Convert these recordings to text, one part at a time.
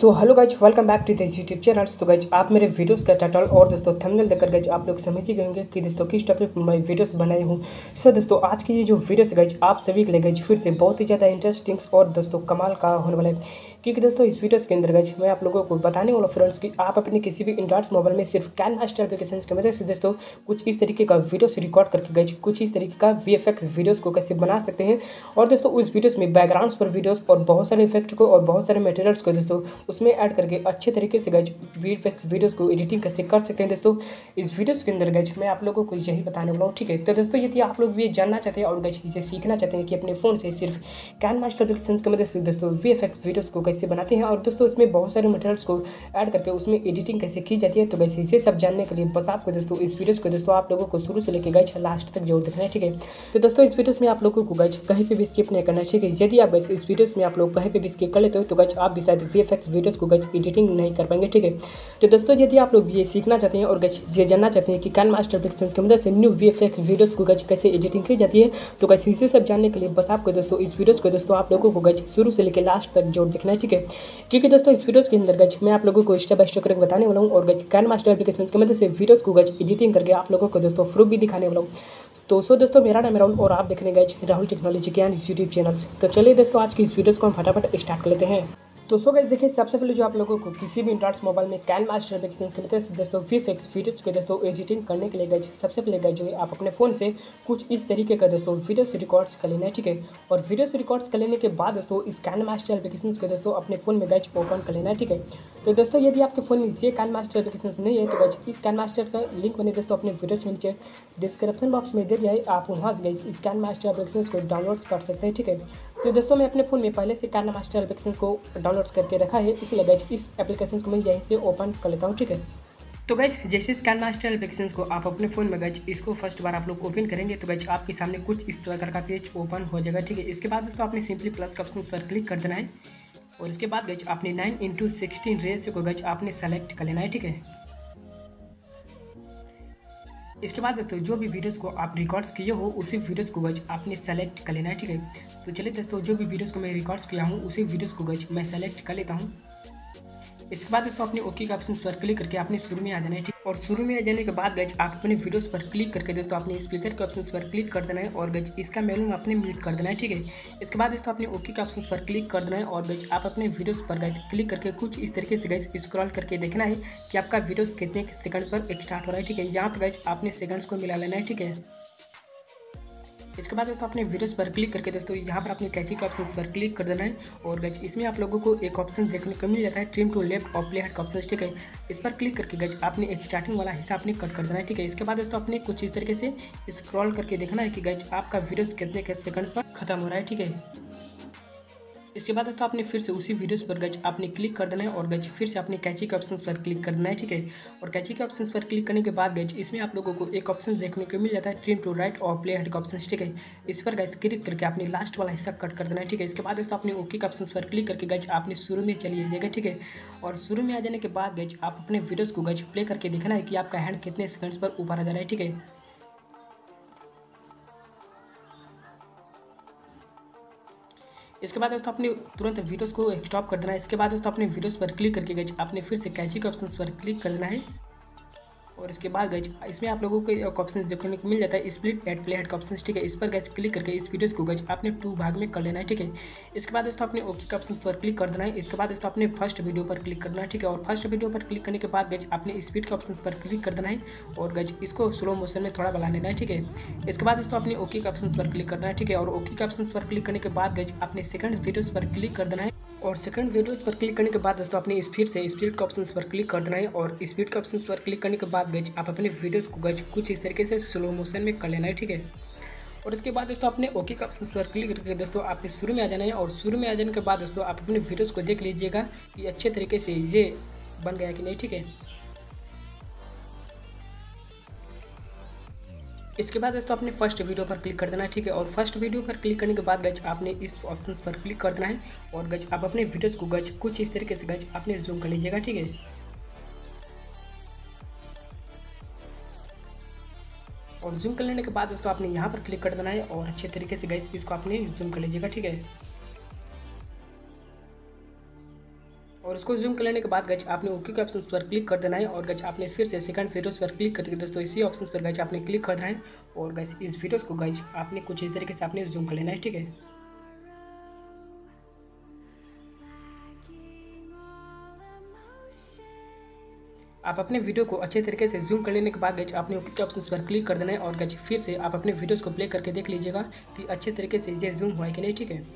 So hello guys, welcome back to this YouTube channel. तो guys आप मेरे videos का टाइटल और दोस्तों थंबनेल देखकर गाइज आप लोग समझ ही गए होंगे कि दोस्तों किस टॉपिक पर मैं वीडियोस बनाई हूँ। सो दोस्तों आज की ये जो वीडियोस गाइज आप सभी के लिए गाइज फिर से बहुत ही ज़्यादा इंटरेस्टिंग और दोस्तों कमाल का होने वाला है, क्योंकि दोस्तों इस वीडियोस के अंदर गाइज मैं आप लोगों को बताने वाला फ्रेंड्स कि आप अपने किसी भी एंड्रॉइड मोबाइल में सिर्फ काइनमास्टर एप्लीकेशन की मदद से दोस्तों कुछ इस तरीके का वीडियोस रिकॉर्ड करके गाइज कुछ इस तरीके का VFX वीडियोस को कैसे बना सकते हैं। और दोस्तों उस वीडियोस में बैकग्राउंड्स पर वीडियोस और बहुत सारे इफेक्ट को और बहुत सारे मटेरियल्स को दोस्तों उसमें ऐड करके अच्छे तरीके से गाइज VFX वीडियोस को एडिटिंग कैसे कर सकते हैं। दोस्तों इस वीडियोस के अंदर गाइज मैं आप लोगों को यही बताने वाला हूँ, ठीक है। तो दोस्तों यदि आप लोग भी जानना चाहते हैं और गाइज इसे सीखना चाहते हैं कि अपने फ़ोन से सिर्फ काइनमास्टर एप्लीकेशन की मदद से दोस्तों VFX वीडियोस को कैसे बनाते हैं और दोस्तों उसमें बहुत सारे मटेरियल्स को ऐड करके उसमें एडिटिंग कैसे की जाती है, तो गाइज इसे सब जानने के लिए बस आपको दोस्तों इस वीडियोस को दोस्तों आप लोगों को शुरू से लेकर गाइज लास्ट तक जरूर देखना है, ठीक है। तो दोस्तों इस वीडियोस में आप लोगों को गाइज कहीं पे भी स्किप नहीं करना है, ठीक है। यदि आप गाइज इस वीडियोस में आप लोग कहीं पे भी स्किप कर लेते हो तो गाइज आप भी शायद VFX वीडियोस को गाइज एडिटिंग नहीं कर पाएंगे, ठीक है। तो दोस्तों यदि आप लोग ये सीखना चाहते हैं और गाइज ये जानना चाहते हैं कि काइनमास्टर एप्लीकेशन की मदद से न्यू VFX वीडियोस को गाइज कैसे एडिटिंग की जाती है, तो गाइज इसे सब जानने के लिए बस आपको दोस्तों इस वीडियोस को दोस्तों आप लोगों को गाइज शुरू से लेकर लास्ट तक जरूर देखना है, ठीक है। क्योंकि दोस्तों इस वीडियोस के अंदर गाइज मैं आप लोगों को स्टेप बाय स्टेप करके बताने वाला हूँ और गाइज काइनमास्टर एप्लीकेशन की मदद से वीडियोस को गाइज एडिटिंग करके आप लोगों को दोस्तों प्रूफ भी दिखाने वाला हूँ। तो दोस्तों मेरा नाम है राहुल और आप देख रहे हैं guys Rahul technology Gyan YouTube channel से। तो चलिए दोस्तों आज की इस वीडियोस को हम फटाफट स्टार्ट कर लेते हैं। तो सो गाइस देखिए, सबसे पहले जो आप लोगों को किसी भी एंड्रॉइड मोबाइल में काइनमास्टर एप्लीकेशन की मदद से दोस्तों VFX वीडियोस के दोस्तों एडिटिंग करने के लिए गाइस सबसे पहले गाइस जो है आप अपने फ़ोन से कुछ इस तरीके का दोस्तों वीडियोस रिकॉर्ड्स कर लेना है, ठीक है। और वीडियोस रिकॉर्ड्स कर लेने के बाद दोस्तों इस काइनमास्टर एप्लीकेशन के दोस्तों अपने फ़ोन में गाइस ओपन कर लेना है, ठीक है। तो दोस्तों यदि आपके फ़ोन में ये काइनमास्टर एप्लीकेशन नहीं है तो गाइस इस काइनमास्टर का लिंक मैंने दोस्तों अपने वीडियो के नीचे डिस्क्रिप्शन बॉक्स में दे दिया है, आप वहाँ से गाइस इस काइनमास्टर एप्लीकेशन को डाउनलोड कर सकते हैं, ठीक है। तो दोस्तों मैं अपने फ़ोन में पहले से काइनमास्टर एप्लीकेशन को डाउनलोड करके रखा है, इसलिए गाइस इस एप्लीकेशन को मैं यहीं से ओपन कर लेता हूँ, ठीक है। तो गाइस जैसे इस काइनमास्टर एप्लीकेशन को आप अपने फ़ोन में गाइस इसको फर्स्ट बार आप लोग ओपन करेंगे तो गाइस आपके सामने कुछ इस तरह का पेज ओपन हो जाएगा, ठीक है। इसके बाद दोस्तों आपने सिंपली प्लस का ऑप्शन पर क्लिक कर देना है और इसके बाद गाइस आपने 9:16 रेशियो को गाइस आपने सेलेक्ट कर लेना है, ठीक है। इसके बाद दोस्तों जो भी वीडियोस को आप रिकॉर्ड्स किए हो उसी वीडियोस को गाइस आपने सेलेक्ट कर लेना है, ठीक है। तो चलिए दोस्तों जो भी वीडियोस को मैं रिकॉर्ड्स किया हूँ उसी वीडियोस को गाइस मैं सेलेक्ट कर लेता हूँ। इसके बाद दोस्तों अपने ओके के ऑप्शन पर क्लिक करके आपने शुरू में आ जाना है, ठीक। और शुरू में आ जाने के बाद गाइस आप अपने वीडियोस पर क्लिक करके दोस्तों अपने स्पीकर के ऑप्शन पर क्लिक कर देना है और गाइस इसका वॉल्यूम अपने म्यूट कर देना है, ठीक है। इसके बाद दोस्तों अपने ओके के ऑप्शन पर क्लिक कर देना है और गाइस आप अपने वीडियोस पर गाइस क्लिक करके कुछ इस तरीके से गाइस स्क्रॉल करके देखना है कि आपका वीडियोस कितने सेकंड पर स्टार्ट हो रहा है, ठीक है। यहाँ पर गाइस आपने सेकंड्स को मिला लेना है, ठीक है। इसके बाद दोस्तों अपने वीडियोस पर क्लिक करके दोस्तों यहाँ पर अपने कैची के ऑप्शन पर क्लिक कर देना है और गाइस इसमें आप लोगों को एक ऑप्शन देखने को मिल जाता है ट्रिम टू लेफ्ट और प्ले हेड का ऑप्शन, ठीक है। इस पर क्लिक करके गाइस आपने एक स्टार्टिंग वाला हिस्सा अपने कट कर देना है, ठीक है। इसके बाद दोस्तों अपने कुछ इस तरीके से स्क्रॉल करके देखना है कि गाइस आपका वीडियोस कितने के सेकंड पर खत्म हो रहा है, ठीक है। इसके बाद दोस्तों आपने फिर से उसी वीडियोस पर गाइस आपने क्लिक कर देना है और गाइस फिर से आपने कैची के ऑप्शंस पर क्लिक कर देना है, ठीक है। और कैची के ऑप्शंस पर क्लिक करने के बाद गाइस इसमें आप लोगों को एक ऑप्शन देखने को मिल जाता है ट्रिम टू राइट और प्ले हेड का ऑप्शन, ठीक है। इस पर गाइस क्लिक करके आपने लास्ट वाला हिस्सा कट कर देना है, ठीक है। इसके बाद दोस्तों आपने ओके के ऑप्शंस पर क्लिक करके गाइस आपने शुरू में चली जाएगा, ठीक है। और शुरू में आ जाने के बाद गाइस आप अपने वीडियोस को गाइस प्ले करके देखना है कि आपका हैंड कितने सेकंड्स पर ऊपर आ जा रहा है, ठीक है। इसके बाद दोस्तों अपने तुरंत वीडियोस को स्टॉप कर देना है। इसके बाद दोस्तों अपने वीडियोस पर क्लिक करके गाइस आपने फिर से कैची के ऑप्शंस पर क्लिक कर देना है और इसके बाद गाइस इसमें आप लोगों को एक ऑप्शन देखने को मिल जाता है स्प्लिट एट प्ले हेड का ऑप्शन, ठीक है। इस पर गाइस क्लिक करके इस वीडियोस को गाइस आपने 2 भाग में कर लेना है, ठीक है। इसके बाद दोस्तों अपने ओके के ऑप्शन पर क्लिक कर देना है। इसके बाद दोस्तों अपने फर्स्ट वीडियो पर क्लिक करना है, ठीक है। और फर्स्ट वीडियो पर क्लिक करने के बाद गाइस आपने स्पीड के ऑप्शन पर क्लिक कर देना है और गाइस इसको स्लो मोशन में थोड़ा बढ़ा लेना है, ठीक है। इसके बाद दोस्तों अपने ओके के ऑप्शन पर क्लिक करना है, ठीक है। और ओके के ऑप्शन पर क्लिक करने के बाद गाइस अपने सेकंड वीडियोस पर क्लिक कर देना है और सेकंड वीडियोस पर क्लिक करने के बाद दोस्तों अपने स्पीड के ऑप्शंस पर क्लिक कर देना है और स्पीड के ऑप्शंस पर क्लिक करने के बाद गाइस आप अपने वीडियोस को गाइस कुछ इस तरीके से स्लो मोशन में कर लेना है, ठीक है। और इसके बाद दोस्तों अपने ओके के ऑप्शंस पर क्लिक करके दोस्तों आपने शुरू में आ जाना है और शुरू में आ जाने के बाद दोस्तों आप अपने वीडियोस को देख लीजिएगा कि अच्छे तरीके से ये बन गया कि नहीं, ठीक है। इसके बाद दोस्तों अपने फर्स्ट वीडियो पर क्लिक कर देना है, ठीक है। और फर्स्ट वीडियो पर क्लिक करने के बाद गाइस आपने इस ऑप्शंस पर क्लिक कर देना है और गाइस आप अपने वीडियोस को गाइस कुछ इस तरीके से गाइस आपने जूम कर लीजिएगा, ठीक है। और जूम कर लेने के बाद दोस्तों आपने यहाँ पर क्लिक कर देना है और अच्छे तरीके से गाइस इसको आपने जूम कर लीजिएगा, ठीक है। और उसको जूम कर लेने के बाद गाइज आपने ओके के ऑप्शन पर क्लिक कर देना है और गाइज आपने फिर से सेकंड वीडियोस पर क्लिक करके दोस्तों इसी ऑप्शन पर गाइज आपने क्लिक करना है और गाइज इस वीडियोस को गाइज आपने कुछ इस तरीके से आपने जूम कर लेना है। ठीक है, आप अपने वीडियो को अच्छे तरीके से जूम कर लेने के बाद गाइज आपने ओके के ऑप्शन पर क्लिक कर देना है और गाइज फिर से आप अपने वीडियोस को प्ले करके देख लीजिएगा कि अच्छे तरीके से ये जूम हुआ है कि नहीं। ठीक है,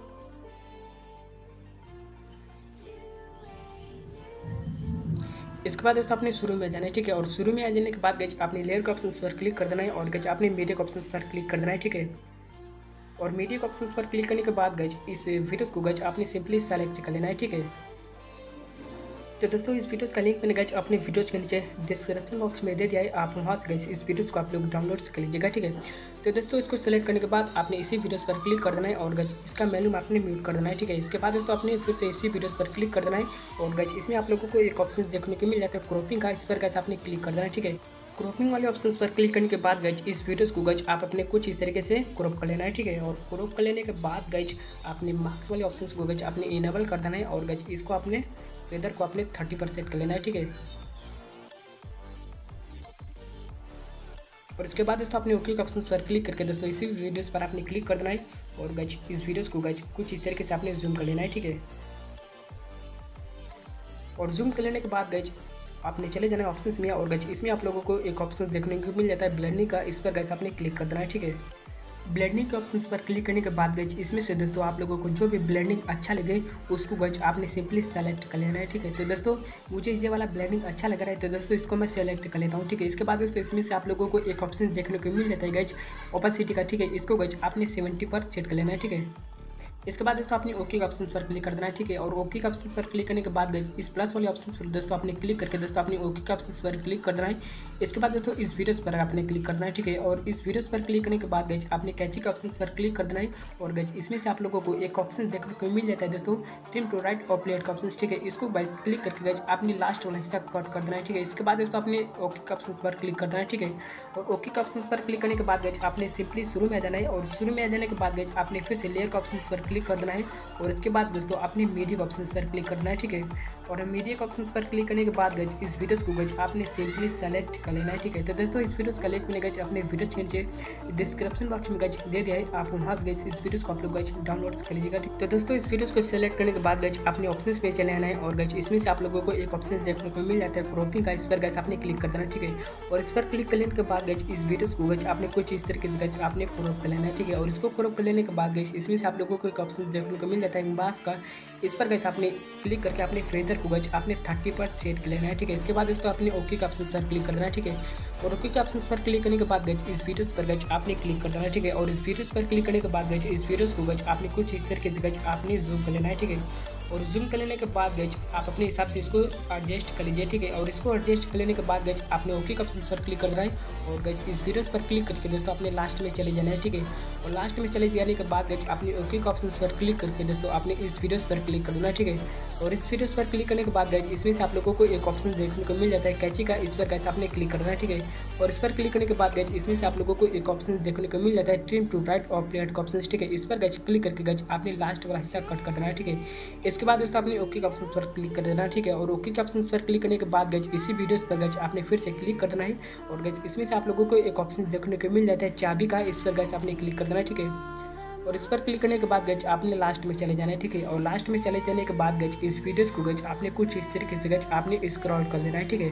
इसके बाद दोस्तों आपने शुरू में जाना है। ठीक है, और शुरू में आ जाने के बाद गाइज आपने लेयर के ऑप्शन पर क्लिक कर देना है और गाइज आपने मीडिया के ऑप्शन पर क्लिक कर देना है। ठीक है, और मीडिया के ऑप्शन पर क्लिक करने के बाद गाइज इस वीडियोस को गाइज आपने सिंपली सेलेक्ट कर लेना है। ठीक है, तो दोस्तों इस वीडियोस का लिंक मैंने गाइज अपने वीडियोस के नीचे डिस्क्रिप्शन बॉक्स में दे दिया है, आप वहाँ से गाइज इस वीडियोस को आप लोग डाउनलोड कर लीजिएगा। ठीक है, तो दोस्तों इसको सेलेक्ट करने के बाद आपने इसी वीडियोस पर क्लिक कर देना है और गाइज इसका मेनू में आपने म्यूट कर देना है। ठीक है, इसके बाद दोस्तों आपने फिर से इसी वीडियोस पर क्लिक कर देना है और गाइज इसमें आप लोगों को एक ऑप्शन देखने को मिल जाता है क्रॉपिंग का, इस पर गाइज आपने क्लिक कर देना है। ठीक है, क्रॉपिंग वाले ऑप्शंस पर क्लिक करने के बाद गाइज इस वीडियोस को गाइज आप अपने कुछ इस तरीके से क्रॉप कर लेना है। ठीक है, और क्रॉप कर लेने के बाद गाइज आपने मार्क्स वाले ऑप्शंस को गाइज आपने इनेबल कर देना है और गाइज इसको आपने वेदर को आपने 30 पर सेट कर लेना है। ठीक है, और इसके बाद दोस्तों आपने ओके के ऑप्शंस पर क्लिक करके दोस्तों इसी वीडियोस पर आपने क्लिक कर देना है और गाइज इस वीडियोस को गाइज कुछ इस तरीके से आपने जूम कर लेना है। ठीक है, और जूम कर लेने के बाद गाइज आपने चले जाना है ऑप्शंस में और गाइज इसमें आप लोगों को एक ऑप्शन देखने को मिल जाता है ब्लेंडिंग का, इस पर गाइज आपने क्लिक कर देना है। ठीक है, ब्लेंडिंग के ऑप्शंस पर क्लिक करने के बाद गाइज इसमें से दोस्तों आप लोगों को जो भी ब्लेंडिंग अच्छा लगे उसको गाइज आपने सिंपली सेलेक्ट कर लेना है। ठीक है, तो दोस्तों मुझे ये वाला ब्लेंडिंग अच्छा लग रहा है तो दोस्तों इसको मैं सेलेक्ट कर लेता हूँ। ठीक है, इसके बाद दोस्तों इसमें से आप लोगों को एक ऑप्शन देखने को मिल जाता है गाइज ओपेसिटी का। ठीक है, इसको गाइज आपने 70 पर सेट कर लेना है। ठीक है, इसके बाद दोस्तों आपने ओके के ऑप्शन पर क्लिक कर देना है। ठीक है, और ओके के ऑप्शन पर क्लिक करने के बाद गाइज इस प्लस वाले ऑप्शन पर दोस्तों आपने क्लिक करके दोस्तों आपने ओके के ऑप्शन पर क्लिक कर देना है। इसके बाद दोस्तों इस वीडियोस पर आपने क्लिक करना है। ठीक है, और इस वीडियोस पर क्लिक करने के बाद गाइज आपने कैची के ऑप्शन पर क्लिक कर देना है और गाइज इसमें से आप लोगों को एक ऑप्शन देखने को मिल जाता है दोस्तों ट्रिम टू राइट और प्लेट का ऑप्शन। ठीक है, इसको गाइज क्लिक करके गाइज आपने लास्ट वाला हिस्सा कट कर देना है। ठीक है, इसके बाद दोस्तों आपने ओके के ऑप्शन पर क्लिक कर देना है। ठीक है, और ओके के ऑप्शन पर क्लिक करने के बाद गाइज आपने सिंपली शुरू में आ जाना है और शुरू में आ जाने के बाद गाइज आपने फिर से लेयर के ऑप्शन पर क्लिक कर देना है और इसके बाद दोस्तों अपने मीडिया ऑप्शंस पर क्लिक करना है। ठीक है, और मीडिया ऑप्शंस पर क्लिक करने के बाद गाइज इस वीडियोस को गाइज आपने सिंपली सेलेक्ट कर लेना है। ठीक है, तो दोस्तों इस वीडियोस का लिंक मैंने गाइज अपने वीडियोस के नीचे डिस्क्रिप्शन बॉक्स में गाइज दे दिया है, आप वहां से गाइज इस वीडियोस को आप लोग गाइज डाउनलोड कर लीजिएगा। तो दोस्तों इस वीडियोस को सेलेक्ट करने के बाद गाइज अपने ऑप्शंस पे चले आना है और गाइज इसमें से आप लोगों को एक ऑप्शन देखने को मिल जाता है क्रॉपिंग का, इस पर गाइज आपने क्लिक कर देना है। ठीक है, और इस पर क्लिक करने के बाद गाइज इस वीडियोस को गाइज आपने कुछ इस तरीके से गाइज आपने क्रॉप कर लेना है। ठीक है, और इसको क्रॉप कर लेने के बाद गाइज इसमें से आप लोगों को एक ऑप्शन देखने को मिल जाता है बास का, इस पर गाइज आपने क्लिक करके अपने फेदर को गाइज आपने 30 पर सेट कर लेना है। ठीक है, इसके बाद दोस्तों आपने ओके के ऑप्शन पर क्लिक करना है। ठीक है, और ओके के ऑप्शन पर क्लिक करने के बाद गाइज इस वीडियोस पर गाइज आपने क्लिक करना है। ठीक है, और इस वीडियोस पर क्लिक करने के बाद गाइज इस वीडियोस को गाइज आपने कुछ इस तरीके से गाइज आपने जूम कर लेना है। ठीक है, और जूम कर लेने के बाद गाइज आप अपने हिसाब से इसको एडजस्ट कर लीजिए। ठीक है, और इसको एडजस्ट कर लेने के बाद गाइज आपने ओके के ऑप्शन पर क्लिक करना है और गाइज इस वीडियोस पर क्लिक करके दोस्तों अपने लास्ट में चले जाना है। ठीक है, और लास्ट में चले जाने के बाद गाइज आपने ओके के ऑप्शन पर क्लिक करके दोस्तों आपने इस वीडियोस पर क्लिक करना है। ठीक है, और इस वीडियोस पर क्लिक करने के बाद गाइज इसमें से आप लोगों को एक ऑप्शन देखने को मिल जाता है कैची का, इस पर गाइज आपने क्लिक करना है। ठीक है, और इस पर क्लिक करने के बाद गाइज इसमें से आप लोगों को एक ऑप्शन देखने को मिल जाता है ट्रिम टू राइट और प्लेट का ऑप्शन। ठीक है, इस पर गाइज क्लिक करके गाइज आपने लास्ट वाला हिस्सा कट कर देना है। ठीक है, इसके बाद दोस्तों आपने ओके के ऑप्शन पर क्लिक कर देना। ठीक है, और ओके के ऑप्शन पर क्लिक करने के बाद गाइज इसी वीडियोस पर गाइज आपने फिर से क्लिक कर देना है और गाइज इसमें से आप लोगों को एक ऑप्शन देखने को मिल जाता है चाबी का, इस पर गाइज आपने क्लिक कर देना है। ठीक है, और इस पर क्लिक करने के बाद गाइज आपने लास्ट में चले जाना है। ठीक है, और लास्ट में चले जाने के बाद गाइज इस वीडियोस को गाइज आपने कुछ इस तरीके से गाइज आपने स्क्रॉल कर लेना है। ठीक है,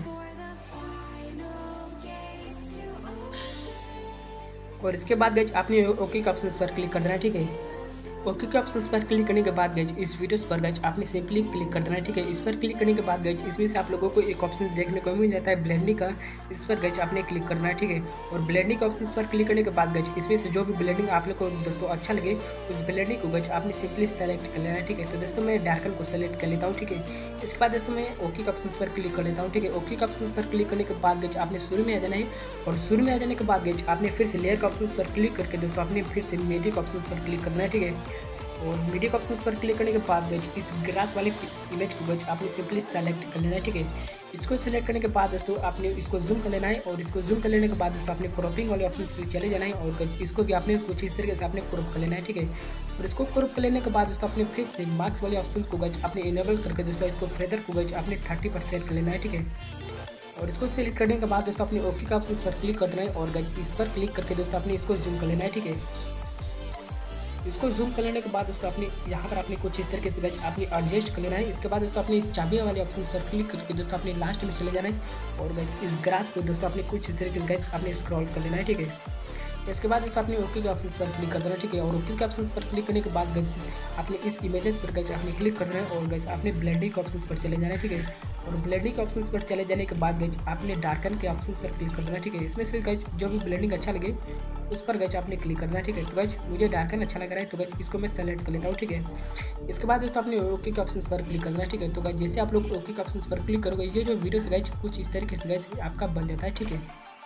और इसके बाद गाइज आपने ओके के ऑप्शन पर क्लिक कर देना है। ठीक है, ओके के ऑप्शन पर क्लिक करने के बाद गाइज इस वीडियोस पर गाइज आपने सिंपली क्लिक कर देना है। ठीक है, इस पर क्लिक करने के बाद गाइज इसमें से आप लोगों को एक ऑप्शन देखने को मिल जाता है ब्लेंडिंग का, इस पर गाइज आपने क्लिक करना है। ठीक है, और ब्लेंडिंग के ऑप्शन पर क्लिक करने के बाद गाइज इसमें से जो भी ब्लेंडिंग आप लोग को दोस्तों अच्छा लगे उस ब्लेंडिंग को गाइज आपने सिंपली सेलेक्ट कर लेना है। ठीक है, तो दोस्तों मैं डार्कन को सेलेक्ट कर लेता हूँ। ठीक है, इसके बाद दोस्तों मैं ओके के ऑप्शन पर क्लिक कर लेता हूँ। ठीक है, ओके के ऑप्शन पर क्लिक करने के बाद गाइज आपने शुरू में आ जाना है और शुरू में आ जाने के बाद गाइज आपने फिर से लेयर के ऑप्शन पर क्लिक करके दोस्तों आपने फिर से मीडिया के ऑप्शन पर क्लिक करना है। ठीक है, और मीडिया के ऑप्शन पर क्लिक करने के बाद गाइज इस ग्रास वाले इमेज को गाइज आपने सिंपली सेलेक्ट कर लेना है। ठीक है, इसको सेलेक्ट करने के बाद दोस्तों आपने इसको जूम कर लेना है और इसको जूम कर लेने के बाद दोस्तों आपने क्रॉपिंग वाले ऑप्शन पर चले जाना है और इसको भी आपने कुछ इस तरीके से आपने क्रॉप कर लेना है। ठीक है, और इसको क्रॉप कर लेने के बाद दोस्तों आपने फिर से मार्क्स वाले ऑप्शन को गाइज आपने इनेबल करके दोस्तों इसको फेदर को गाइज आपने 30% कर लेना है। ठीक है, और इसको सिलेक्ट करने के बाद दोस्तों अपने ओके का ऑप्शन पर क्लिक कर देना है और गाइज इस पर क्लिक करके दोस्तों आपने इसको जूम कर लेना है। ठीक है, इसको जूम कर लेने के बाद दोस्तों अपने यहाँ पर आपने कुछ इस तरीके से गाइज आपने एडजस्ट कर लेना है। इसके बाद दोस्तों अपने इस चाबी वाले ऑप्शन पर क्लिक करके दोस्तों अपने लास्ट में चले जाना है और गाइज इस ग्रास को दोस्तों अपने कुछ इस तरीके से गाइज आपने स्क्रॉल कर लेना है। ठीक है, इसके बाद दोस्तों अपने ओके के ऑप्शन पर क्लिक कर देना। ठीक है, और ओके के ऑप्शन पर क्लिक करने के बाद गाइज आपने इस इमेजेस पर गाइज आपने क्लिक करना है और गाइज आपने ब्लेंडिंग के ऑप्शन पर चले जाना है। ठीक है, और ब्लेंडिंग के ऑप्शन पर चले जाने के बाद गाइज आपने डार्कन के ऑप्शन पर क्लिक कर देना। ठीक है, इसमें से गाइज जो भी ब्लेंडिंग अच्छा लगे उस पर गाइज आपने क्लिक करना है। ठीक है, तो गाइज मुझे डार्कन अच्छा लग रहा है तो गाइज इसको मैं सेलेक्ट कर लेता हूँ। ठीक है, इसके बाद दोस्तों अपने ओके के ऑप्शन पर क्लिक करना है। ठीक है, तो गाइज जैसे आप लोग ओके के ऑप्शन पर क्लिक करोगे ये जो वीडियो गाइज कुछ इस तरीके से गाइज आपका बन जाता है। ठीक है,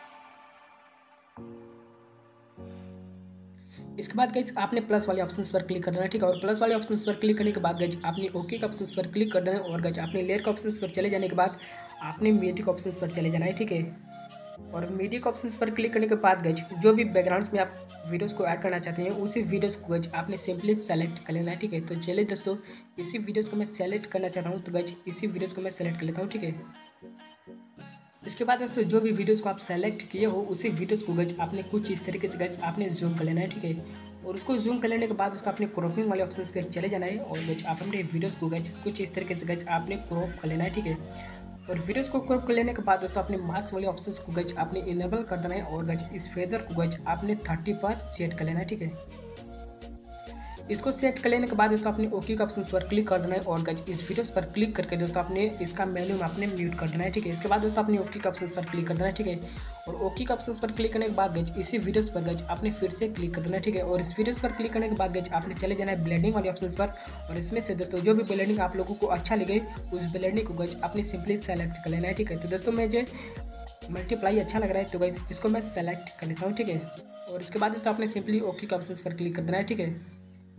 इसके बाद गाइज आपने प्लस वाले ऑप्शंस पर क्लिक करना है। ठीक है, और प्लस वाले ऑप्शंस पर क्लिक करने के बाद गाइज आपने ओके के ऑप्शंस पर क्लिक कर देना है और गाइज आपने लेयर के ऑप्शंस पर चले जाने के बाद आपने मीडिया के ऑप्शंस पर चले जाना है। ठीक है, और मीडिया के ऑप्शंस पर क्लिक करने के बाद गाइज जो भी बैकग्राउंड्स में आप वीडियोस को ऐड करना चाहते हैं उसी वीडियोस को गाइज आपने सिंपली सेलेक्ट कर लेना है। ठीक है, तो चलिए दोस्तों इसी वीडियोस को मैं सेलेक्ट करना चाहता हूँ तो गाइज इसी वीडियोस को मैं सेलेक्ट कर लेता हूँ। ठीक है, इसके बाद दोस्तों जो भी वीडियोस को आप सेलेक्ट किए हो उसी वीडियोस को गाइज आपने कुछ इस तरीके से गाइज आपने जूम कर लेना है। ठीक है, और उसको जूम कर लेने के बाद दोस्तों आपने क्रॉपिंग वाले ऑप्शंस पे चले जाना है और गाइज आप अपने वीडियोस को गाइज कुछ इस तरीके से गाइज आपने क्रॉप कर लेना है। ठीक है, और वीडियोस को क्रॉप कर लेने के बाद दोस्तों अपने मार्क्स वाले ऑप्शंस को गाइज आपने इनेबल कर देना है और गाइज इस फेदर को गाइज आपने 30 पर सेट कर लेना है। ठीक है, इसको सेट कर लेने के बाद दोस्तों अपने ओके के ऑप्शन पर क्लिक कर देना है और गाइज इस वीडियोस पर क्लिक करके दोस्तों अपने इसका मेन्यू में आपने म्यूट कर देना है। ठीक है, इसके बाद दोस्तों अपने ओके के ऑप्शन पर क्लिक कर देना है। ठीक है, और ओके के ऑप्शन पर क्लिक करने के बाद गाइज इसी वीडियोस पर गाइज आपने फिर से क्लिक कर देना है। ठीक है, और इस वीडियोस पर क्लिक करने के बाद गाइज आपने चले जाना है ब्लेंडिंग वाले ऑप्शन पर और इसमें से दोस्तों जो भी ब्लेंडिंग आप लोगों को अच्छा लगे उस ब्लेंडिंग को गाइज आपने सिंपली सेलेक्ट कर लेना है। ठीक है, तो दोस्तों मुझे मल्टीप्लाई अच्छा लग रहा है तो गाइज इसको मैं सेलेक्ट कर लेता हूँ। ठीक है, और इसके बाद दोस्तों आपने सिंपली ओके के ऑप्शन पर क्लिक कर देना है। ठीक है,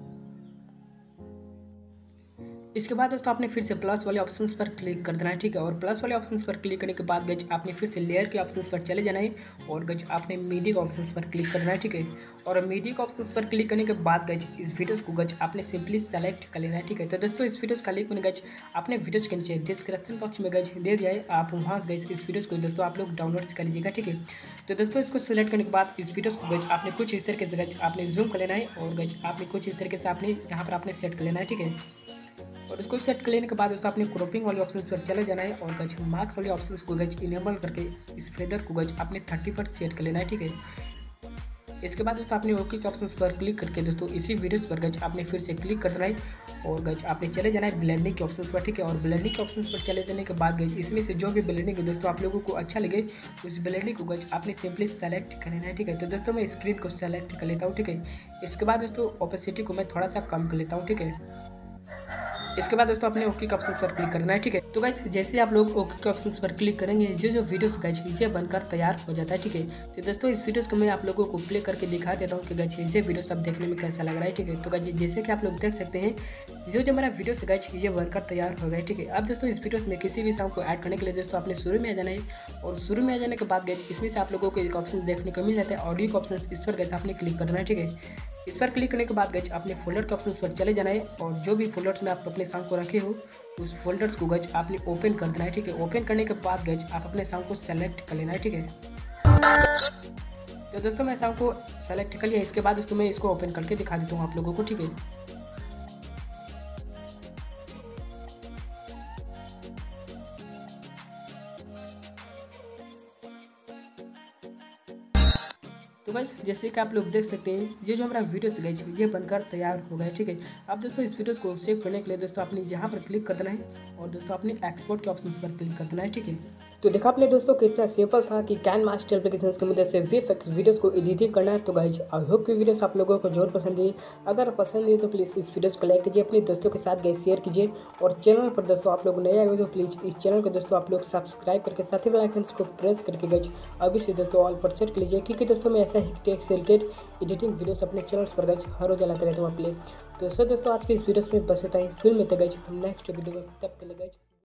इसके बाद दोस्तों आपने फिर से प्लस वाले ऑप्शंस पर क्लिक कर देना है। ठीक है, और प्लस वाले ऑप्शंस पर क्लिक करने के बाद गाइज आपने फिर से लेयर के ऑप्शंस पर चले जाना है और गाइज आपने मीडिया के ऑप्शंस पर क्लिक करना है। ठीक है, और मीडिया के ऑप्शंस पर क्लिक करने के बाद गाइज इस वीडियोस को गाइज आपने सिंपली सेलेक्ट कर लेना है। ठीक है, तो दोस्तों इस वीडियोस का लिंक मैंने गाइज आपने वीडियोस के नीचे डिस्क्रिप्शन बॉक्स में गाइज दे दिया है, आप वहाँ गाइज इस वीडियोस को दोस्तों आप लोग डाउनलोड कर लीजिएगा। ठीक है, तो दोस्तों इसको सिलेक्ट करने के बाद इस वीडियोस को गाइज आपने कुछ इस तरीके से गाइज आपने जूम कर लेना है और गाइज आपने कुछ इस तरीके से आपने यहाँ पर आपने सेट कर लेना है। ठीक है, और इसको सेट कर लेने के बाद दोस्तों अपने क्रॉपिंग वाले ऑप्शंस पर चले जाना है और गाइज मार्क्स वाले ऑप्शंस को गाइज इनेबल करके इस फेदर को गाइज आपने 30 पर सेट कर लेना है। ठीक है, इसके बाद दोस्तों अपने ओके के ऑप्शंस पर क्लिक करके दोस्तों इसी वीडियोस पर गाइज आपने फिर से क्लिक कर देना है और गाइज आपने चले जाना है ब्लेंडिंग के ऑप्शंस पर। ठीक है, और ब्लेंडिंग के ऑप्शंस पर चले जाने के बाद गाइज इसमें से जो भी ब्लेंडिंग है दोस्तों आप लोगों को अच्छा लगे उस ब्लेंडिंग को गाइज आपने सिंपली सेलेक्ट कर लेना है। ठीक है, तो दोस्तों मैं स्क्रीन को सेलेक्ट कर लेता हूँ। ठीक है, इसके बाद दोस्तों ओपेसिटी को मैं थोड़ा सा कम कर लेता हूँ। ठीक है, इसके बाद दोस्तों अपने ओके के ऑप्शन पर क्लिक करना है। ठीक है, तो गाइज जैसे आप लोग ओके के ऑप्शन पर क्लिक करेंगे जो वीडियोस गाइज ये बनकर तैयार हो जाता है। ठीक है, तो दोस्तों इस वीडियोस को मैं आप लोगों को प्ले करके दिखा देता हूँ कि गाइज ये वीडियोस अब देखने में कैसा लग रहा है। ठीक है, तो गाइज जैसे कि आप लोग देख सकते हैं जो मेरा वीडियोस गाइज ये बनकर तैयार हो गया है। ठीक है, अब दोस्तों इस वीडियोस में किसी भी सॉन्ग को ऐड करने के लिए दोस्तों आपने शुरू में आ जाना है और शुरू में आ जाने के बाद गाइज इसमें से आप लोगों को एक ऑप्शन देखने को मिल जाता है ऑडियो का ऑप्शन, इस पर गाइज आपने क्लिक करना है। ठीक है, इस पर क्लिक करने के बाद गाइज आपने फोल्डर के ऑप्शंस पर चले जाना है और जो भी फोल्डर्स में आप अपने सॉन्ग को रखे हो उस फोल्डर्स को गाइज आपने ओपन कर देना है। ठीक है, ओपन करने के बाद गाइज आप अपने सॉन्ग को सेलेक्ट कर लेना है। ठीक है, तो दोस्तों मैं सॉन्ग को सेलेक्ट कर लिया, इसके बाद दोस्तों मैं इसको ओपन करके दिखा देता हूँ आप लोगों को। ठीक है, तो गाइस जैसे कि आप लोग देख सकते हैं ये जो हमारा वीडियोस गाइस ये बनकर तैयार हो गया है। ठीक है, अब दोस्तों इस वीडियोस को सेव करने के लिए दोस्तों आपने यहाँ पर क्लिक कर देना है और दोस्तों अपने एक्सपोर्ट के ऑप्शन पर क्लिक कर देना है। ठीक है, तो देखा आपने दोस्तों कितना सिंपल था कि कैन मास्टर एप्लीकेशन की मदद से वीएफएक्स वीडियोस को एडिटिंग करना है। तो गाइस आई होप कि वीडियोस आप लोगों को जरूर पसंद है। अगर पसंद है तो प्लीज़ इस वीडियोस को लाइक कीजिए, अपने दोस्तों के साथ गाइस शेयर कीजिए और चैनल पर दोस्तों आप लोग नए आए हो तो प्लीज़ इस चैनल को दोस्तों आप लोग सब्सक्राइब करके साथ ही बेल आइकन को प्रेस करके गाइस अभी से दोस्तों ऑल पर सेट कर लीजिए, क्योंकि दोस्तों मैं ऐसे ऐसा ही टेक से रिलेटेड एडिटिंग वीडियोस अपने चैनल्स पर गाइज हर रोज लाते रहता हूँ आप लिए। तो सर दोस्तों आज के इस वीडियोस में बस इतना ही, फिर मिलते गाइज हम नेक्स्ट वीडियो में, तब तक गाइज।